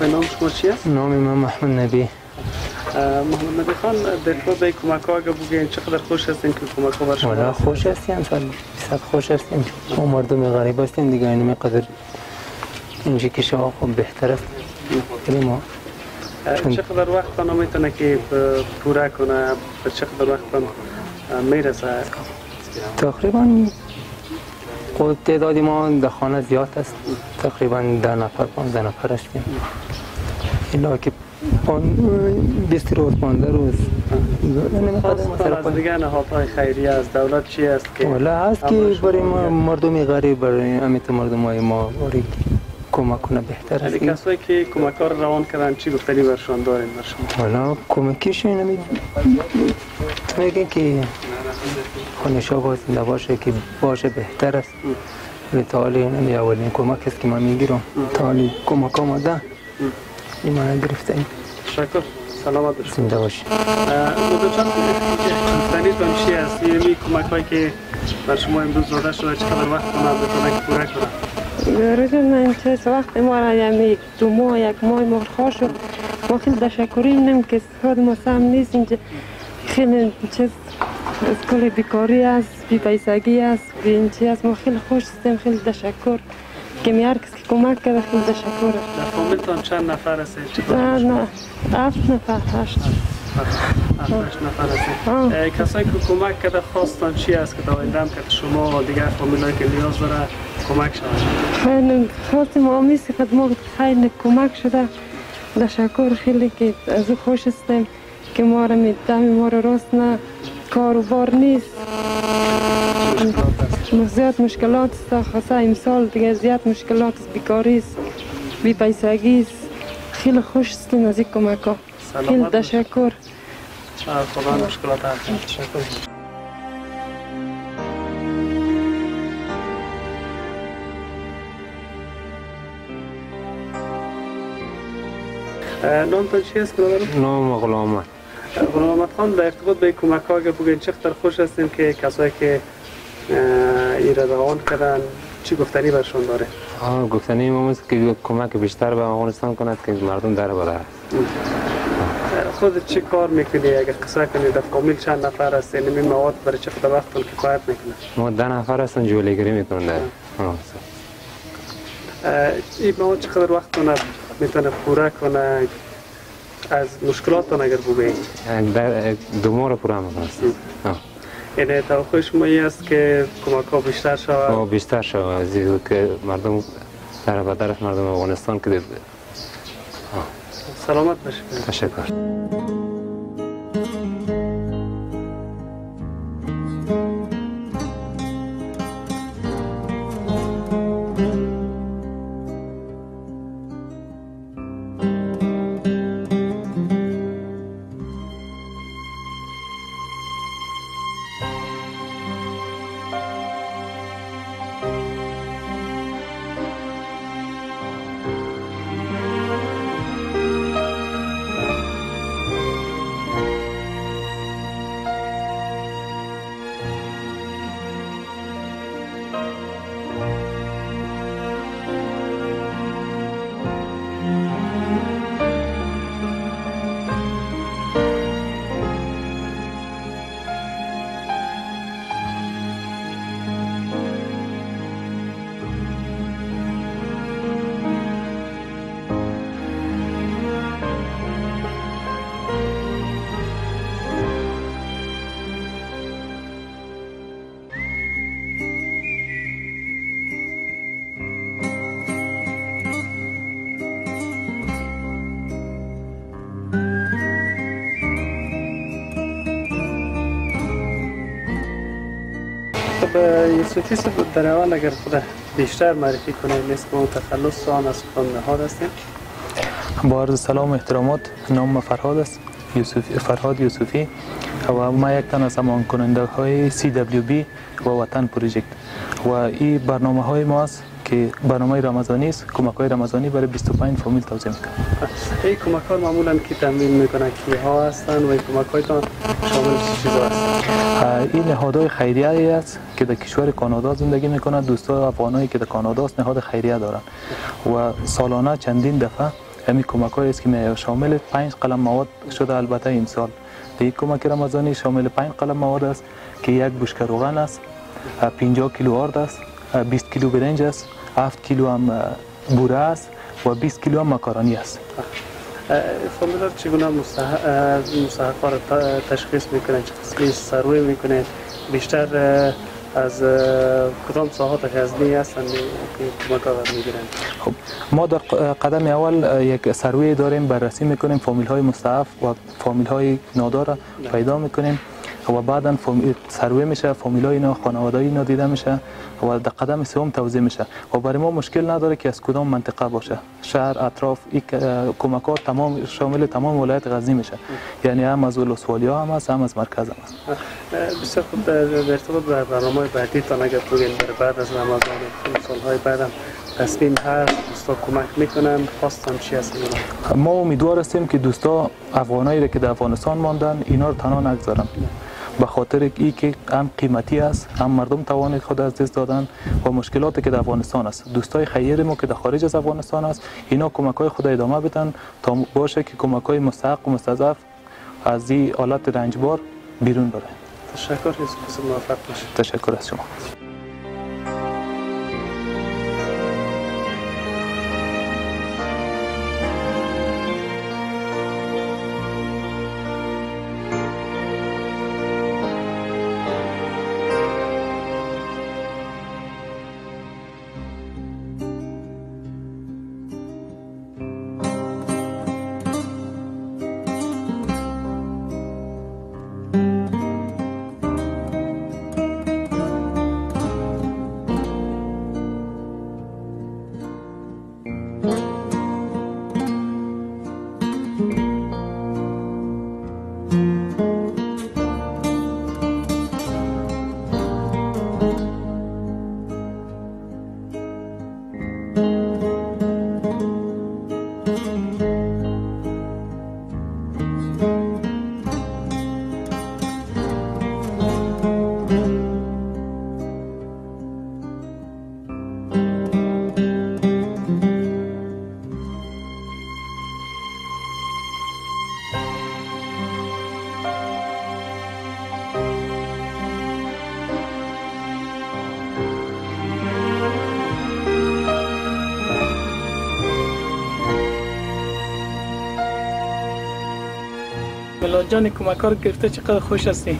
آقای نام شما چی است؟ نام من محمد نبی. محمد نبی خان در خود کمک ها اگه بگین چقدر خوش هستین که کمک ها بر شما؟ والا خوش هستیم، صد خوش هستیم. ما مردم غریب هستیم دیگه، اینمی قدر اینجا که شما خب بهتر است. ما چقدر وقت میتونه که پوره کنه؟ به چقدر وقت میرسه؟ تقریبا خود تعدادی ما در خانه زیاد است، تقریبا 10 نفر 15 نفر هستیم. اینا که 20 روز 15 روز از دیگه نهادهای خیریه از دولت چی است که والا هست که برای مردم غریب، برای امیت مردم های ما برای کمک کنه بهتر است. کسایی که کمک ها رو روان کردن چی گفتنی برشان دارین برشون؟ والا کمکیشون میگن که خانشا بازنده باشه که باشه بهتر است. تا حالی اولین کمک است که من میگیرم، تا حالی کمک آمده ایمان گرفته ایم. تشکر، سلامت باشید. زنده باشید. مدرچان گفتنیتون چی است؟ یعنی کمک هایی که بر شما امروز داده شده چقدر وقت بتونه که پوره کنه؟ روزون من چه وقت ما را یک دو ماه یک ماه مرخواه شد. ما خیلی تشکری نیم که خود ما سهم نیست اینجا، خیلی چیز از کل بیکاری است، بی پیسگی است، بی این چی است. ما خیلی خوش هستیم، خیلی تشکر که هر کس که کمک کرده خیلی تشکر. در فامیلتان چند نفر هستید؟ نه 7 نفر 8 نفر هستید. کسایی که کمک کرده خواستان چی است که داینده هم که شما و دیگر فامیلایی که نیاز داره کمک شود؟ خیلی خواستیم آمیزی خدمات خیلی کمک شده. تشکر خیلی که از او خوش هستیم که ما را میدم، ما را راست نه کار و بار نیست، زیاد مشکلات است. خاصه امسال دیگه زیاد مشکلات است، بیکاری است، بی پیسگی است. خیلی خوش هستیم از این کمک ها. خیلی تشکر. خدا مشکلات حل کنه. تشکر. نامتان چی است برادر؟ نام غلام احمد. غلام احمد خان، در ارتباط به کمک ها اگه بگین چقدر خوش هستیم که کسایی که ایره روان کردن چی گفتنی برشون داره؟ گفتنی ما است که کمک بیشتر به افغانستان کند که مردم در بره. خود چه کار میکنی؟ اگه قصه کنی در فامیل چند نفر هستین؟ این مواد برای چقدر وقت کفایت میکنه؟ ما 10 نفر هستن جولیگری میکنن در. این مواد چقدر وقت میتونه پوره کنه؟ از مشکلاتون اگر بگید؟ در 2 ماه پوره میکنه. یعنی توقع شما این است که کمک ها بیشتر شود؟ بیشتر شود از این که مردم در بدر مردم افغانستان که سلامت باشید. تشکر. یوسفی صاحب در اول اگر خود بیشتر معرفی کنید، نیست که تخلص آن از خود نهاد هستیم؟ با عرض سلام و احترامات، نام فرهاد است، فرهاد یوسفی و ما یک تن از امان کننده های CWB و وطن پروژکت و این برنامه های ما است که برنامه رمضانی است. کمک های رمضانی برای 25 فامیل توزیع میکنه. این کمک ها معمولا کی تامین میکنه؟ کیها هستن و این کمک هایتان شامل چه چیزا هستن؟ این نهادهای خیریه است که در کشور کانادا زندگی میکنند. دوستان افغانایی که در کانادا است نهاد خیریه دارند و سالانه چندین دفعه همین کمک هایی است که شامل 5 قلم مواد شده. البته این سال یک کمک رمضانی شامل 5 قلم مواد است که یک بشکه روغن است، 50 کیلو آرد است، 20 کیلو برنج است، 7 کیلو هم بوره است و 20 کیلو هم ماکارونی است. فامیلا چگونه مستحقا را تشخیص میکنند؟ چه قسمی سروی میکنند؟ بیشتر از کدام ساحات غزنی هستند که کمک ها میگیرند؟ خب ما در قدم اول یک سروی داریم، بررسی میکنیم فامیل های مستضعف و فامیل های نادار را پیدا میکنیم و بعدا سروی میشه، فامیل های اینا، خانواده اینا دیده میشه و در قدم سوم توزیع میشه و برای ما مشکل نداره که از کدام منطقه باشه، شهر، اطراف. این کمکات تمام شامل تمام ولایت غزنی میشه، یعنی هم از ولسوالی‌ها هم است، هم از مرکز هم است. بسیار خوب. در ارتباط به برنامه بعدی تا اگر بگین بعد از رمضان سالهای بعدم تصمیم هست دوستا کمک میکنن، خواستم چی هست؟ ما امیدوار هستیم که دوستا افغانایی که در افغانستان ماندن اینا رو تنها نگذارن، به خاطر ای که هم قیمتی است، هم مردم توان خود از دست دادن و مشکلاتی که در افغانستان است. دوستای خیر ما که در خارج از افغانستان است اینا کمک های خود ادامه بدن تا باشه که کمک های مستحق و مستضعف از این حالت رنجبار بیرون بره. تشکر، موفق باشید. تشکر از شما. میلاد جان کمکار گرفته چقدر خوش هستی؟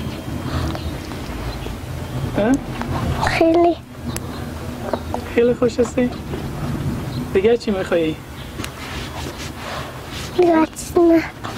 خیلی خیلی خوش هستی؟ دیگه چی میخوایی؟ دیگه چیز نه.